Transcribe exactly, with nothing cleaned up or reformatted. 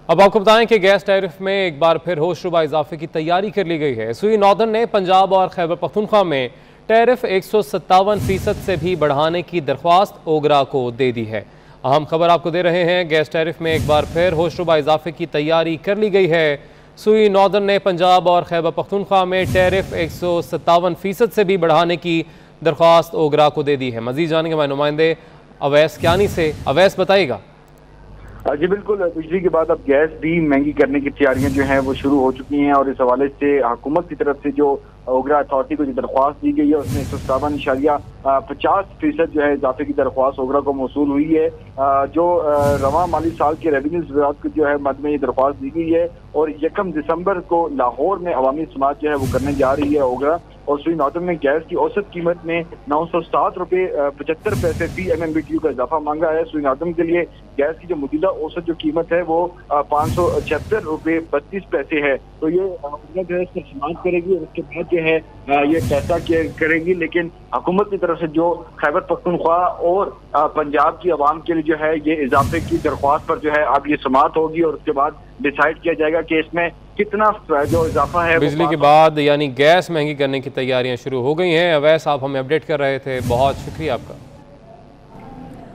अब आपको बताएं कि गैस टैरिफ में एक बार फिर होशरुबा इजाफे की तैयारी कर ली गई है। सूई नॉर्दर्न ने पंजाब और खैबर पख्तूनख्वा में टैरिफ एक सौ सत्तावन फीसद से भी बढ़ाने की दरख्वास्त ओगरा को दे दी है। अहम खबर आपको दे रहे हैं, गैस टैरिफ में एक बार फिर होशरुबा इजाफे की तैयारी कर ली गई है। सूई नॉर्दर्न ने पंजाब और खैबर पख्तूनख्वा में टैरिफ एक सौ सत्तावन फीसद से भी बढ़ाने की दरख्वास्त ओगरा को दे दी है। मजीद जानेंगे हमारे नुमाइंदे अवैस क्यानी से। अवैस बताइएगा। जी बिल्कुल, बिजली के बाद अब गैस भी महंगी करने की तैयारियां जो हैं वो शुरू हो चुकी हैं और इस हवाले से हुकूमत की तरफ से जो ओगरा अथॉरिटी को जो दरख्वास्त दी गई है उसमें एक सौ सत्तावन इशारिया पचास फीसद जो है इजाफे की दरख्वास्त ओगरा को मौसूल हुई है। जो रवां माली साल के रेवेन्यू विभाग को जो है मद में ये दरख्वास्त दी गई है और यकम दिसंबर को लाहौर में अवामी समाज जो है वो करने जा रही है ओगरा। और सूई नॉर्दर्न में गैस की औसत कीमत में नौ सौ सात रुपये पचहत्तर पैसे फी M M B T U का इजाफा मांगा है। सूई नॉर्दर्न के लिए गैस की जो मौजूदा औसत जो कीमत है वो पाँच सौ छिहत्तर रुपये बत्तीस पैसे है। तो ये जो है इसका समाप्त करेगी और उसके बाद जो है ये फैसला करेगी। लेकिन हुकूमत की तरफ से जो खैबर पख्तूनख्वा और पंजाब की आवाम के लिए जो है ये इजाफे की दरख्वास्त पर जो है अब ये समाप्त होगी और उसके बाद डिसाइड किया जाएगा कि इसमें कितना जो इजाफा है। बिजली के बाद यानी गैस महंगी करने की तैयारियां शुरू हो गई हैं। अवैस, आप हमें अपडेट कर रहे थे, बहुत शुक्रिया आपका।